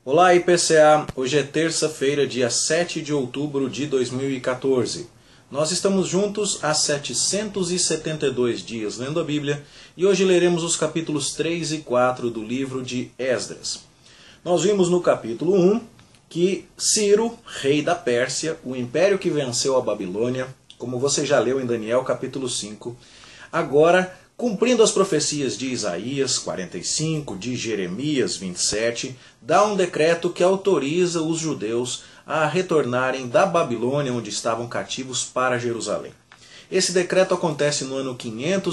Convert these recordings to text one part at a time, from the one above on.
Olá IPCA, hoje é terça-feira, dia 7 de outubro de 2014. Nós estamos juntos há 772 dias lendo a Bíblia e hoje leremos os capítulos 3 e 4 do livro de Esdras. Nós vimos no capítulo 1 que Ciro, rei da Pérsia, o império que venceu a Babilônia, como você já leu em Daniel capítulo 5, agora, cumprindo as profecias de Isaías 45, de Jeremias 27, dá um decreto que autoriza os judeus a retornarem da Babilônia, onde estavam cativos, para Jerusalém. Esse decreto acontece no ano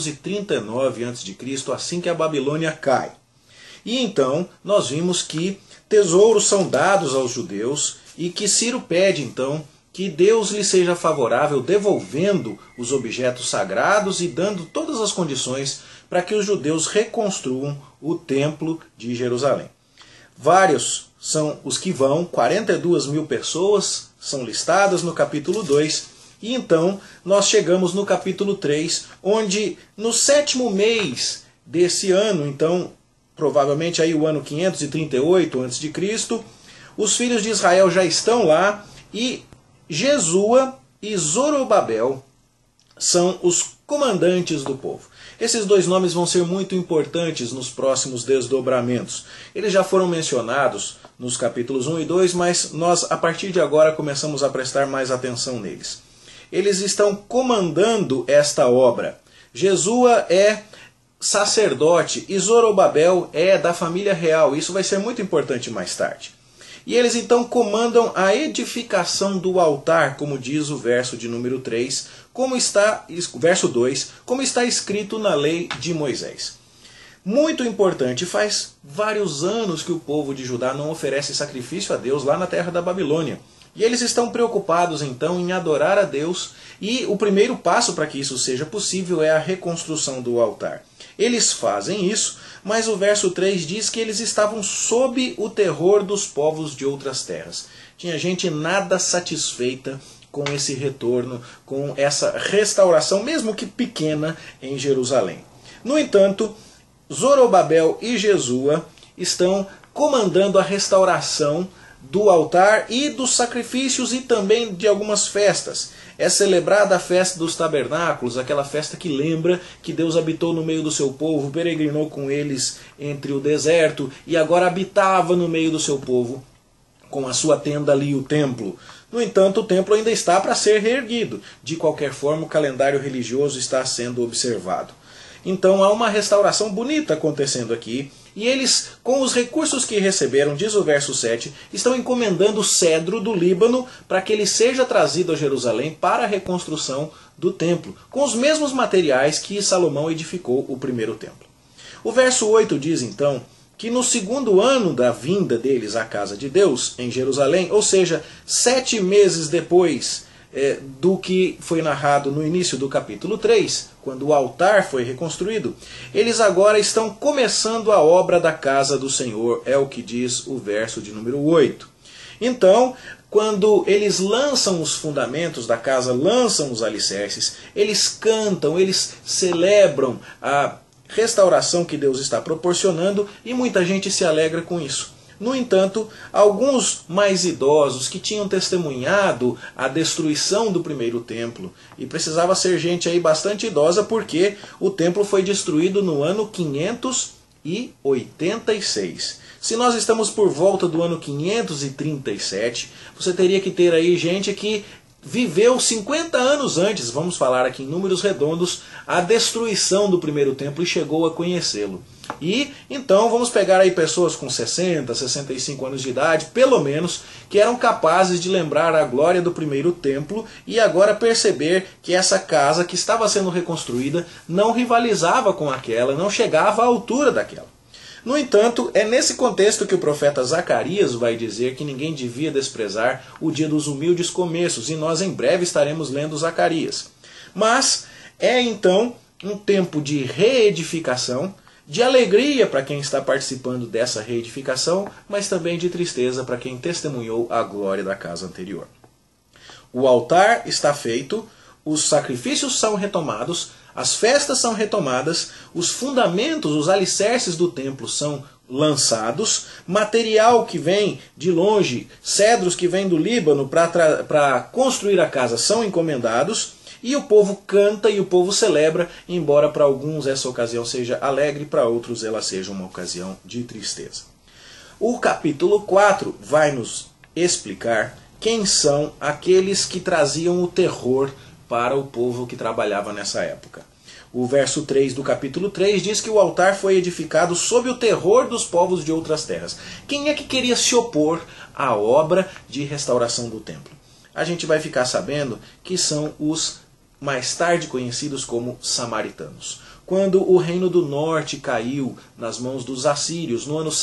539 a.C., assim que a Babilônia cai. E então nós vimos que tesouros são dados aos judeus e que Ciro pede então que Deus lhe seja favorável, devolvendo os objetos sagrados e dando todas as condições para que os judeus reconstruam o templo de Jerusalém. Vários são os que vão, 42 mil pessoas são listadas no capítulo 2, e então nós chegamos no capítulo 3, onde no 7º mês desse ano, então provavelmente aí o ano 538 a.C., os filhos de Israel já estão lá e Jesua e Zorobabel são os comandantes do povo. Esses dois nomes vão ser muito importantes nos próximos desdobramentos. Eles já foram mencionados nos capítulos 1 e 2, mas nós a partir de agora começamos a prestar mais atenção neles. Eles estão comandando esta obra. Jesua é sacerdote e Zorobabel é da família real. Isso vai ser muito importante mais tarde. E eles então comandam a edificação do altar, como diz o verso de número 3, verso 2, como está escrito na lei de Moisés. Muito importante, faz vários anos que o povo de Judá não oferece sacrifício a Deus lá na terra da Babilônia. E eles estão preocupados então em adorar a Deus, e o primeiro passo para que isso seja possível é a reconstrução do altar. Eles fazem isso, mas o verso 3 diz que eles estavam sob o terror dos povos de outras terras. Tinha gente nada satisfeita com esse retorno, com essa restauração, mesmo que pequena, em Jerusalém. No entanto, Zorobabel e Jesua estão comandando a restauração do altar e dos sacrifícios e também de algumas festas. É celebrada a festa dos tabernáculos, aquela festa que lembra que Deus habitou no meio do seu povo, peregrinou com eles entre o deserto e agora habitava no meio do seu povo com a sua tenda ali, o templo. No entanto, o templo ainda está para ser reerguido. De qualquer forma, o calendário religioso está sendo observado. Então há uma restauração bonita acontecendo aqui, e eles, com os recursos que receberam, diz o verso 7, estão encomendando o cedro do Líbano para que ele seja trazido a Jerusalém para a reconstrução do templo, com os mesmos materiais que Salomão edificou o primeiro templo. O verso 8 diz então que no 2º ano da vinda deles à casa de Deus, em Jerusalém, ou seja, 7 meses depois do que foi narrado no início do capítulo 3, quando o altar foi reconstruído, eles agora estão começando a obra da casa do Senhor, é o que diz o verso de número 8. Então, quando eles lançam os fundamentos da casa, lançam os alicerces, eles cantam, eles celebram a restauração que Deus está proporcionando e muita gente se alegra com isso. No entanto, alguns mais idosos que tinham testemunhado a destruição do primeiro templo, e precisava ser gente aí bastante idosa porque o templo foi destruído no ano 586. Se nós estamos por volta do ano 537, você teria que ter aí gente que viveu 50 anos antes, vamos falar aqui em números redondos, a destruição do primeiro templo e chegou a conhecê-lo. E então vamos pegar aí pessoas com 60, 65 anos de idade, pelo menos, que eram capazes de lembrar a glória do primeiro templo e agora perceber que essa casa que estava sendo reconstruída não rivalizava com aquela, não chegava à altura daquela. No entanto, é nesse contexto que o profeta Zacarias vai dizer que ninguém devia desprezar o dia dos humildes começos, e nós em breve estaremos lendo Zacarias. Mas é então um tempo de reedificação, de alegria para quem está participando dessa reedificação, mas também de tristeza para quem testemunhou a glória da casa anterior. O altar está feito, os sacrifícios são retomados, as festas são retomadas, os fundamentos, os alicerces do templo são lançados, material que vem de longe, cedros que vêm do Líbano para construir a casa são encomendados, e o povo canta e o povo celebra, embora para alguns essa ocasião seja alegre, para outros ela seja uma ocasião de tristeza. O capítulo 4 vai nos explicar quem são aqueles que traziam o terror para o povo que trabalhava nessa época. O verso 3 do capítulo 3 diz que o altar foi edificado sob o terror dos povos de outras terras. Quem é que queria se opor à obra de restauração do templo? A gente vai ficar sabendo que são os mais tarde conhecidos como samaritanos. Quando o reino do norte caiu nas mãos dos assírios no ano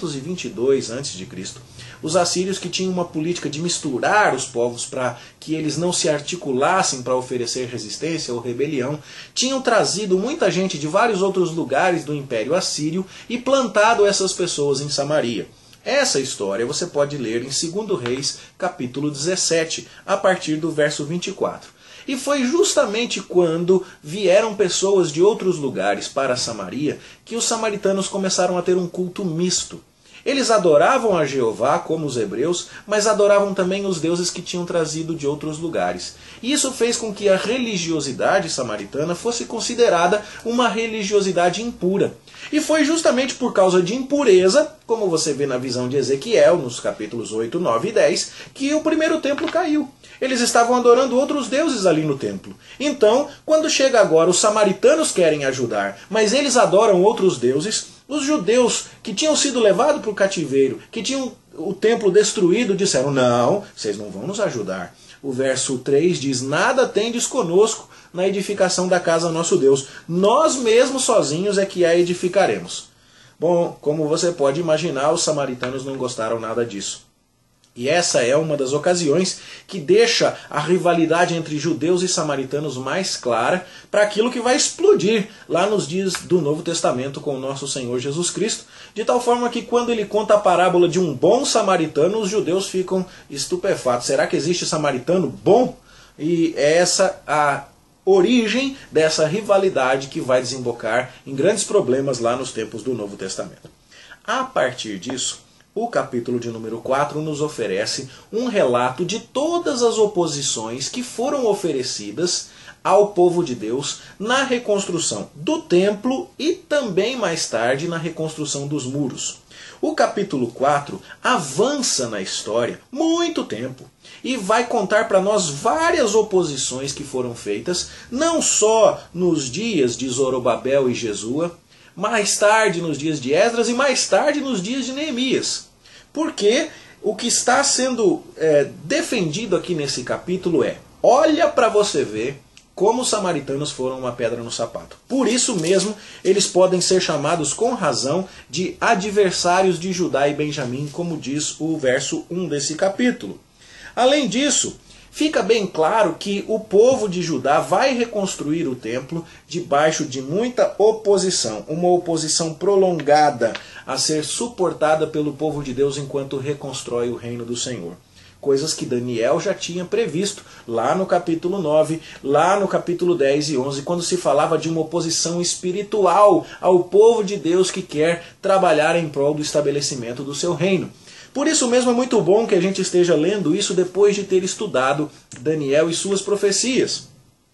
722 a.C., os assírios, que tinham uma política de misturar os povos para que eles não se articulassem para oferecer resistência ou rebelião, tinham trazido muita gente de vários outros lugares do Império Assírio e plantado essas pessoas em Samaria. Essa história você pode ler em 2 Reis, capítulo 17, a partir do verso 24. E foi justamente quando vieram pessoas de outros lugares para Samaria que os samaritanos começaram a ter um culto misto. Eles adoravam a Jeová, como os hebreus, mas adoravam também os deuses que tinham trazido de outros lugares. E isso fez com que a religiosidade samaritana fosse considerada uma religiosidade impura. E foi justamente por causa de impureza, como você vê na visão de Ezequiel, nos capítulos 8, 9 e 10, que o primeiro templo caiu. Eles estavam adorando outros deuses ali no templo. Então, quando chega agora, os samaritanos querem ajudar, mas eles adoram outros deuses. Os judeus que tinham sido levados para o cativeiro, que tinham o templo destruído, disseram: não, vocês não vão nos ajudar. O verso 3 diz: nada tendes conosco na edificação da casa nosso Deus. Nós mesmos sozinhos é que a edificaremos. Bom, como você pode imaginar, os samaritanos não gostaram nada disso. E essa é uma das ocasiões que deixa a rivalidade entre judeus e samaritanos mais clara para aquilo que vai explodir lá nos dias do Novo Testamento com o nosso Senhor Jesus Cristo, de tal forma que quando ele conta a parábola de um bom samaritano, os judeus ficam estupefatos. Será que existe samaritano bom? E é essa a origem dessa rivalidade que vai desembocar em grandes problemas lá nos tempos do Novo Testamento. A partir disso, o capítulo de número 4 nos oferece um relato de todas as oposições que foram oferecidas ao povo de Deus na reconstrução do templo e também mais tarde na reconstrução dos muros. O capítulo 4 avança na história muito tempo e vai contar para nós várias oposições que foram feitas, não só nos dias de Zorobabel e Jesua, mais tarde nos dias de Esdras e mais tarde nos dias de Neemias. Porque o que está sendo defendido aqui nesse capítulo é: olha para você ver como os samaritanos foram uma pedra no sapato. Por isso mesmo, eles podem ser chamados com razão de adversários de Judá e Benjamim, como diz o verso 1 desse capítulo. Além disso, fica bem claro que o povo de Judá vai reconstruir o templo debaixo de muita oposição, uma oposição prolongada a ser suportada pelo povo de Deus enquanto reconstrói o reino do Senhor. Coisas que Daniel já tinha previsto lá no capítulo 9, lá no capítulo 10 e 11, quando se falava de uma oposição espiritual ao povo de Deus que quer trabalhar em prol do estabelecimento do seu reino. Por isso mesmo é muito bom que a gente esteja lendo isso depois de ter estudado Daniel e suas profecias.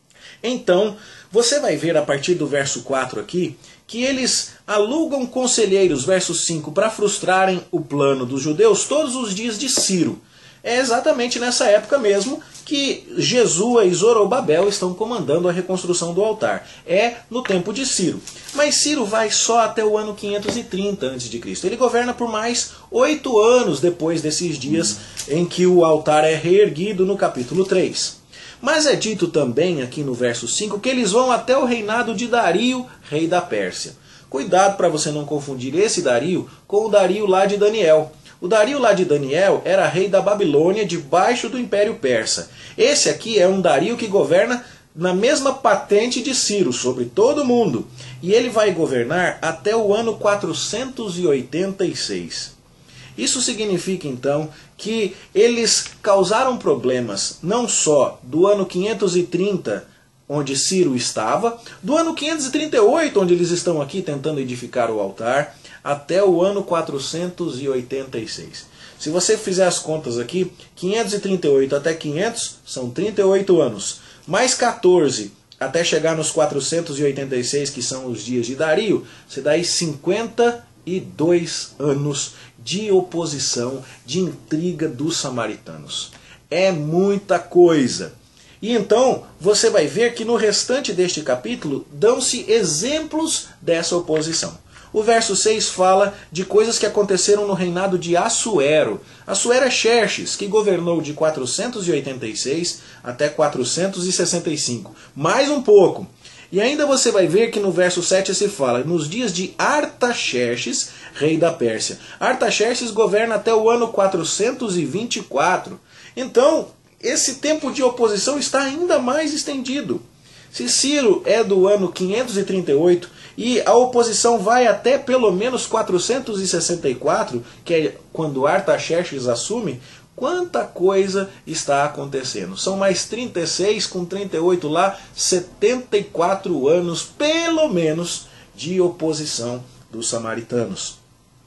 Então, você vai ver a partir do verso 4 aqui, que eles alugam conselheiros, verso 5, para frustrarem o plano dos judeus todos os dias de Ciro. É exatamente nessa época mesmo que Jesua e Zorobabel estão comandando a reconstrução do altar. É no tempo de Ciro. Mas Ciro vai só até o ano 530 a.C. Ele governa por mais 8 anos depois desses dias em que o altar é reerguido no capítulo 3. Mas é dito também aqui no verso 5 que eles vão até o reinado de Dario, rei da Pérsia. Cuidado para você não confundir esse Dario com o Dario lá de Daniel. O Dario lá de Daniel era rei da Babilônia debaixo do Império Persa. Esse aqui é um Dario que governa na mesma patente de Ciro, sobre todo mundo. E ele vai governar até o ano 486. Isso significa então que eles causaram problemas não só do ano 530 onde Ciro estava, do ano 538, onde eles estão aqui tentando edificar o altar, até o ano 486. Se você fizer as contas aqui, 538 até 500 são 38 anos, mais 14 até chegar nos 486, que são os dias de Dario, você dá aí 52 anos de oposição, de intriga dos samaritanos. É muita coisa. E então você vai ver que no restante deste capítulo dão-se exemplos dessa oposição. O verso 6 fala de coisas que aconteceram no reinado de Assuero. Assuero é Xerxes, que governou de 486 até 465. Mais um pouco. E ainda você vai ver que no verso 7 se fala nos dias de Artaxerxes, rei da Pérsia. Artaxerxes governa até o ano 424. Então, esse tempo de oposição está ainda mais estendido. Se Ciro é do ano 538 e a oposição vai até pelo menos 464, que é quando Artaxerxes assume, quanta coisa está acontecendo. São mais 36 com 38 lá, 74 anos pelo menos de oposição dos samaritanos.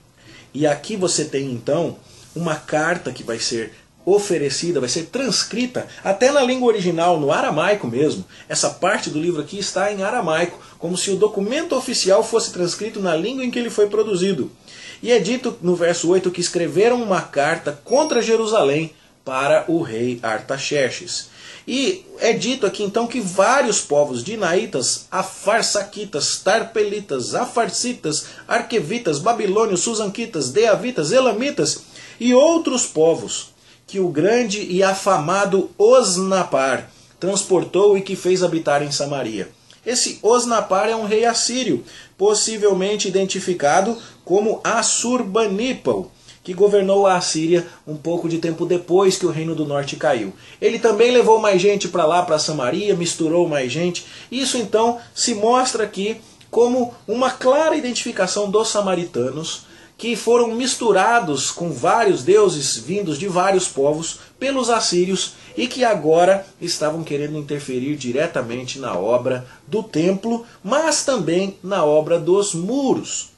E aqui você tem então uma carta que vai ser oferecida, vai ser transcrita até na língua original, no aramaico mesmo. Essa parte do livro aqui está em aramaico, como se o documento oficial fosse transcrito na língua em que ele foi produzido. E é dito no verso 8 que escreveram uma carta contra Jerusalém para o rei Artaxerxes. E é dito aqui então que vários povos dinaitas, afarsaquitas, tarpelitas, afarsitas, arquevitas, babilônios, susanquitas, deavitas, elamitas e outros povos que o grande e afamado Osnapar transportou e que fez habitar em Samaria. Esse Osnapar é um rei assírio, possivelmente identificado como Assurbanipal, que governou a Assíria um pouco de tempo depois que o Reino do Norte caiu. Ele também levou mais gente para lá, para Samaria, misturou mais gente. Isso então se mostra aqui como uma clara identificação dos samaritanos, que foram misturados com vários deuses vindos de vários povos pelos assírios e que agora estavam querendo interferir diretamente na obra do templo, mas também na obra dos muros.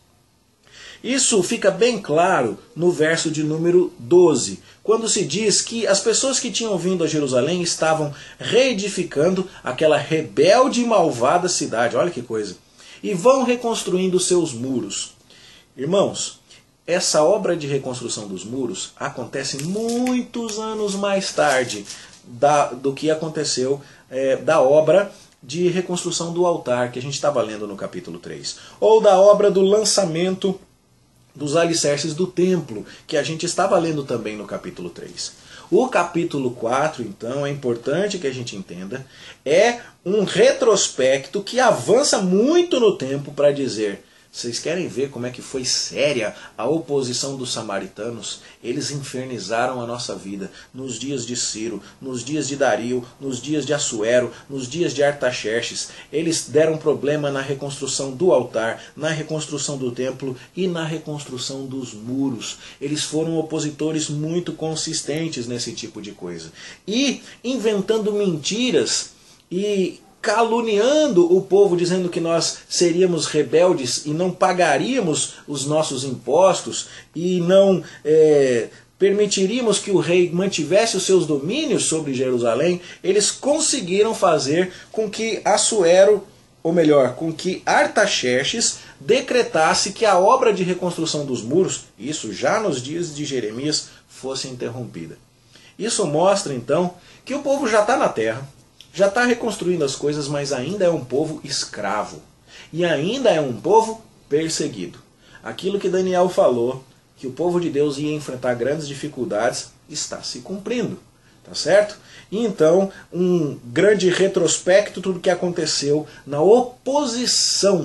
Isso fica bem claro no verso de número 12, quando se diz que as pessoas que tinham vindo a Jerusalém estavam reedificando aquela rebelde e malvada cidade, olha que coisa, e vão reconstruindo seus muros. Irmãos, essa obra de reconstrução dos muros acontece muitos anos mais tarde do que aconteceu da obra de reconstrução do altar, que a gente estava lendo no capítulo 3. Ou da obra do lançamento dos alicerces do templo, que a gente estava lendo também no capítulo 3. O capítulo 4, então, é importante que a gente entenda, é um retrospecto que avança muito no tempo para dizer: vocês querem ver como é que foi séria a oposição dos samaritanos? Eles infernizaram a nossa vida nos dias de Ciro, nos dias de Dario, nos dias de Assuero, nos dias de Artaxerxes. Eles deram problema na reconstrução do altar, na reconstrução do templo e na reconstrução dos muros. Eles foram opositores muito consistentes nesse tipo de coisa. E inventando mentiras e caluniando o povo, dizendo que nós seríamos rebeldes e não pagaríamos os nossos impostos e não permitiríamos que o rei mantivesse os seus domínios sobre Jerusalém. Eles conseguiram fazer com que Assuero, ou melhor, com que Artaxerxes decretasse que a obra de reconstrução dos muros, isso já nos dias de Jeremias, fosse interrompida. Isso mostra então que o povo já está na terra, já está reconstruindo as coisas, mas ainda é um povo escravo. E ainda é um povo perseguido. Aquilo que Daniel falou, que o povo de Deus ia enfrentar grandes dificuldades, está se cumprindo. Tá certo? E então, um grande retrospecto do que aconteceu na oposição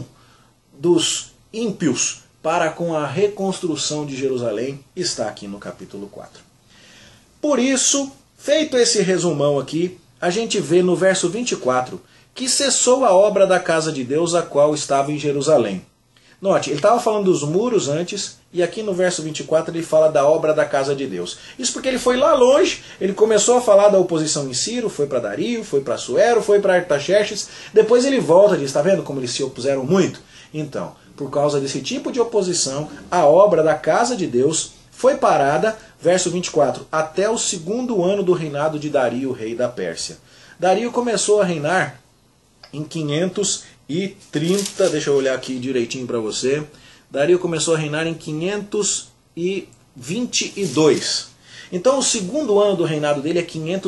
dos ímpios para com a reconstrução de Jerusalém está aqui no capítulo 4. Por isso, feito esse resumão aqui, a gente vê no verso 24 que cessou a obra da casa de Deus, a qual estava em Jerusalém. Note, ele estava falando dos muros antes, e aqui no verso 24 ele fala da obra da casa de Deus. Isso porque ele foi lá longe, ele começou a falar da oposição em Ciro, foi para Dario, foi para Assuero, foi para Artaxerxes, depois ele volta e diz, está vendo como eles se opuseram muito? Então, por causa desse tipo de oposição, a obra da casa de Deus foi parada, verso 24, até o 2º ano do reinado de Dario, rei da Pérsia. Dario começou a reinar em 530, deixa eu olhar aqui direitinho para você. Dario começou a reinar em 522. Então o 2º ano do reinado dele é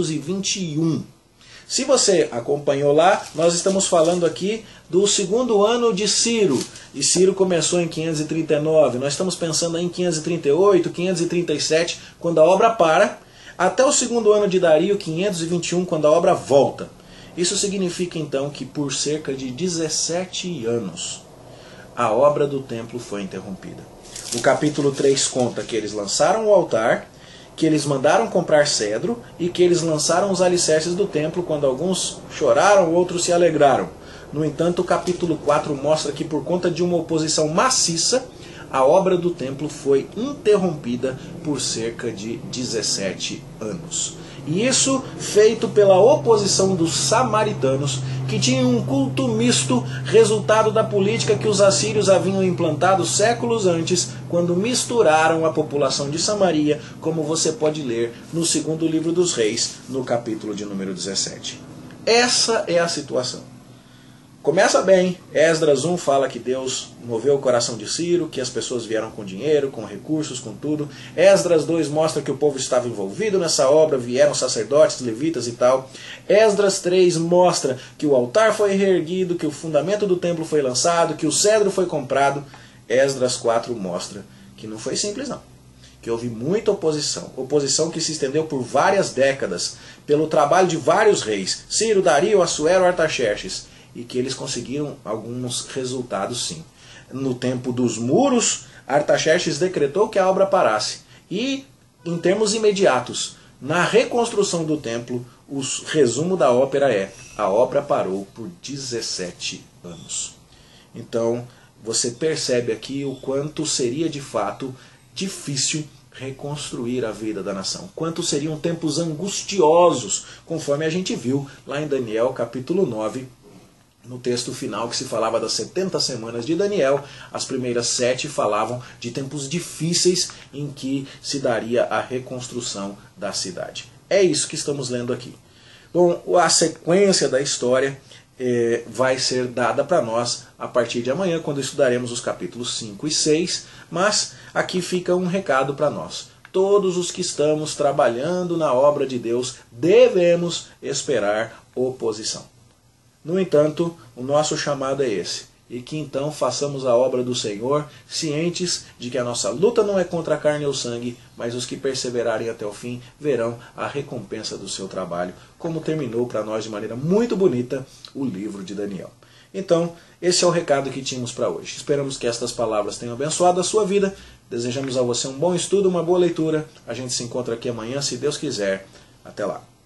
521. Se você acompanhou lá, nós estamos falando aqui do 2º ano de Ciro. E Ciro começou em 539. Nós estamos pensando em 538, 537, quando a obra para, até o 2º ano de Dario, 521, quando a obra volta. Isso significa então que por cerca de 17 anos a obra do templo foi interrompida. O capítulo 3 conta que eles lançaram o altar, que eles mandaram comprar cedro e que eles lançaram os alicerces do templo, quando alguns choraram, outros se alegraram. No entanto, o capítulo 4 mostra que por conta de uma oposição maciça, a obra do templo foi interrompida por cerca de 17 anos. E isso feito pela oposição dos samaritanos, que tinham um culto misto, resultado da política que os assírios haviam implantado séculos antes, quando misturaram a população de Samaria, como você pode ler no 2º livro dos Reis, no capítulo de número 17. Essa é a situação. Começa bem, Esdras 1 fala que Deus moveu o coração de Ciro, que as pessoas vieram com dinheiro, com recursos, com tudo. Esdras 2 mostra que o povo estava envolvido nessa obra, vieram sacerdotes, levitas e tal. Esdras 3 mostra que o altar foi reerguido, que o fundamento do templo foi lançado, que o cedro foi comprado. Esdras 4 mostra que não foi simples não, que houve muita oposição, oposição que se estendeu por várias décadas, pelo trabalho de vários reis, Ciro, Dario, Assuero, Artaxerxes, e que eles conseguiram alguns resultados sim. No tempo dos muros, Artaxerxes decretou que a obra parasse. E, em termos imediatos, na reconstrução do templo, o resumo da ópera é: a obra parou por 17 anos. Então, você percebe aqui o quanto seria de fato difícil reconstruir a vida da nação. Quanto seriam tempos angustiosos, conforme a gente viu lá em Daniel capítulo 9, no texto final que se falava das 70 semanas de Daniel. As primeiras 7 falavam de tempos difíceis em que se daria a reconstrução da cidade. É isso que estamos lendo aqui. Bom, a sequência da história vai ser dada para nós a partir de amanhã, quando estudaremos os capítulos 5 e 6, mas aqui fica um recado para nós. Todos os que estamos trabalhando na obra de Deus devemos esperar oposição. No entanto, o nosso chamado é esse, e que então façamos a obra do Senhor, cientes de que a nossa luta não é contra a carne ou sangue, mas os que perseverarem até o fim verão a recompensa do seu trabalho, como terminou para nós de maneira muito bonita o livro de Daniel. Então, esse é o recado que tínhamos para hoje. Esperamos que estas palavras tenham abençoado a sua vida. Desejamos a você um bom estudo, uma boa leitura. A gente se encontra aqui amanhã, se Deus quiser. Até lá.